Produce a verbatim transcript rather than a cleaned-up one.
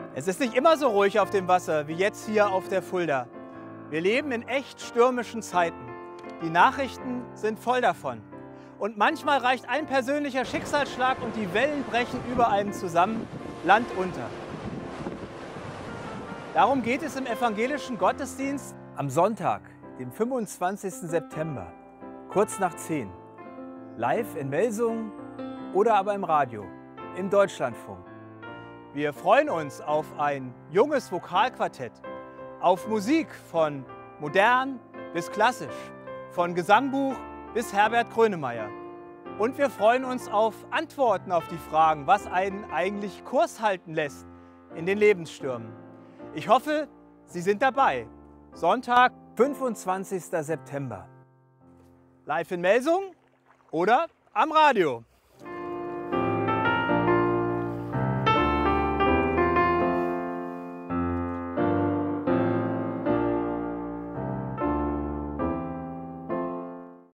Es ist nicht immer so ruhig auf dem Wasser wie jetzt hier auf der Fulda. Wir leben in echt stürmischen Zeiten. Die Nachrichten sind voll davon. Und manchmal reicht ein persönlicher Schicksalsschlag und die Wellen brechen über einem zusammen, Land unter. Darum geht es im evangelischen Gottesdienst am Sonntag, dem fünfundzwanzigsten September, kurz nach zehn. Live in Melsungen oder aber im Radio, im Deutschlandfunk. Wir freuen uns auf ein junges Vokalquartett, auf Musik von modern bis klassisch, von Gesangbuch bis Herbert Grönemeyer. Und wir freuen uns auf Antworten auf die Fragen, was einen eigentlich Kurs halten lässt in den Lebensstürmen. Ich hoffe, Sie sind dabei. Sonntag, fünfundzwanzigsten September. Live in Melsungen oder am Radio.